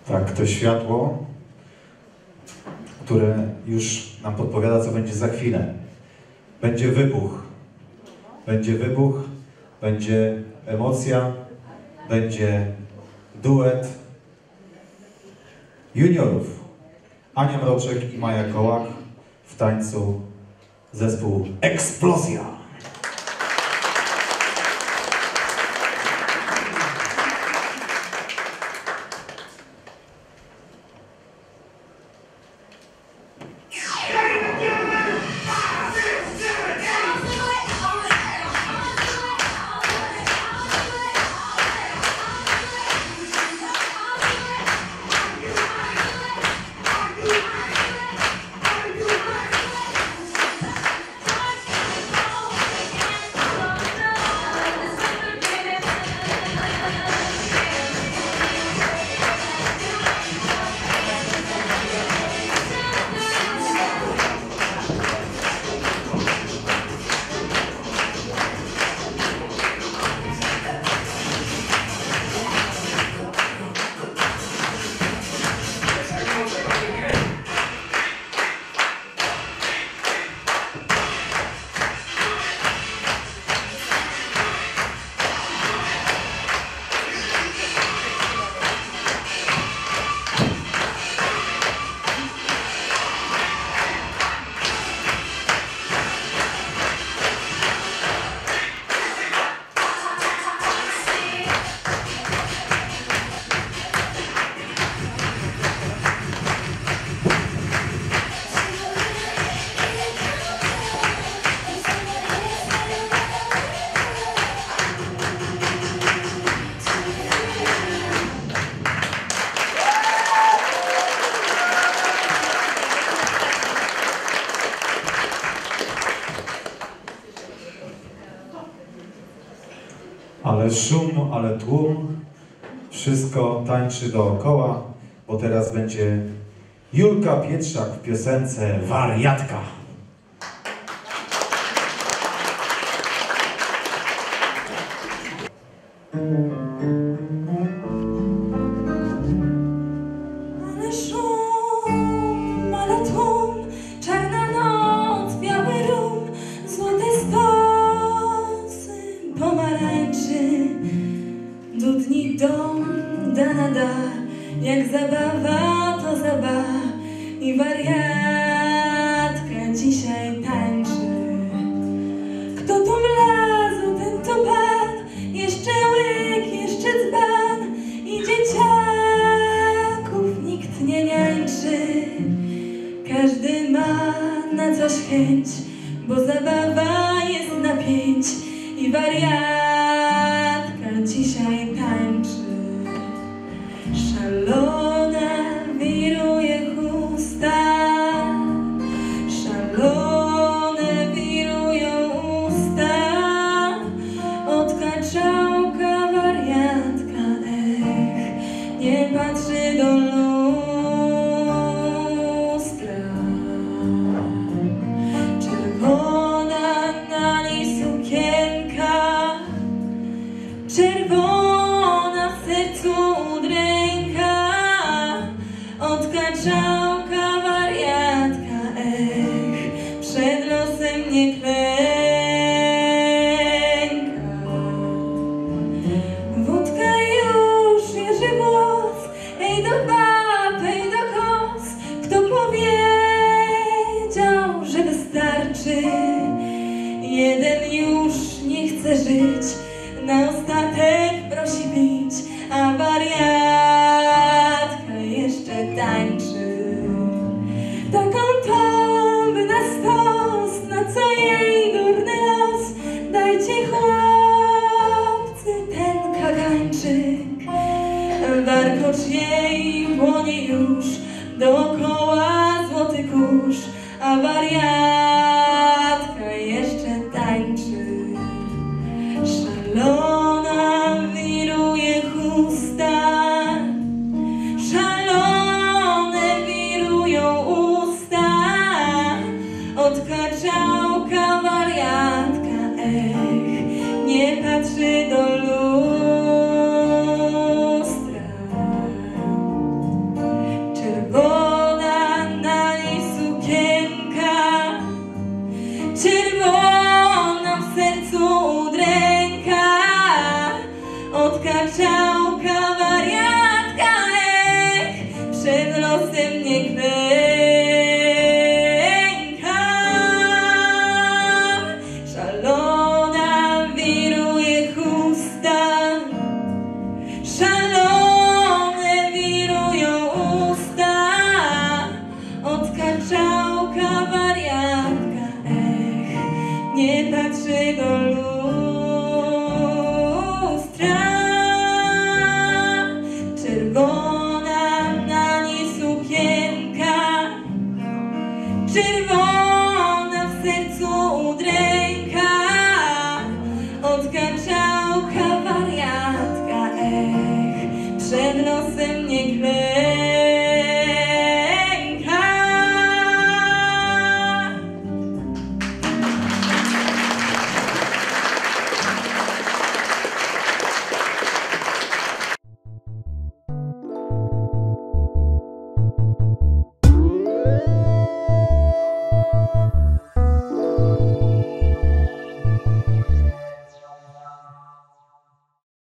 Tak, to światło, które już nam podpowiada, co będzie za chwilę. Będzie wybuch. Będzie wybuch, będzie emocja, będzie duet juniorów. Ania Mroczek i Maja Kołak w tańcu zespół Eksplozja. Ale szum, ale tłum, wszystko tańczy dookoła, bo teraz będzie Julka Pietrzak w piosence Wariatka. Ale szum, ale tłum, czarna noc, biały rum, złote stosy pomarańczy, dudni dom, da, jak zabawa to zabawa i wariatka dzisiaj tańczy. Kto tu wlazł, ten to pan, jeszcze łyk, jeszcze dzban i dzieciaków nikt nie niańczy. Każdy ma na coś chęć, bo zabawa jest na 5 i wariatka dzisiaj tańczy. Szalona wiruje chusta, szalone wirują usta, od kaczałka wariatka, nie patrzy do lustra. Czerwona na niej sukienka, czerwona w sercu udręka, od kaczałka wariatka, przed losem nie klęka. Wódka już jeży włos, ej do bab, ej do kos, kto powiedział, że wystarczy? Jeden już nie chce żyć, na ostatek prosi pić, a wariatka jeszcze tańczy. Taką tombę na stos, na co jej durny los, dajcie chłopcy ten kagańczyk. Warkocz jej płonie już, dookoła złoty kurz, a wariatka jeszcze tańczy. Szalona wiruje chusta, szalone wirują usta, od kaczałka wariatka, nie patrzy do lustra. czerwona na niej sukienka, czerwona w sercu udręka, od kaczałka wariatka, przed nosem nie klei.